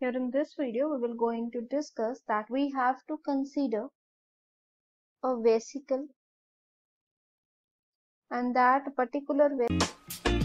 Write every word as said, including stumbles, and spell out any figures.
Here in this video, we will going to discuss that we have to consider a vesicle, and that particular vesicle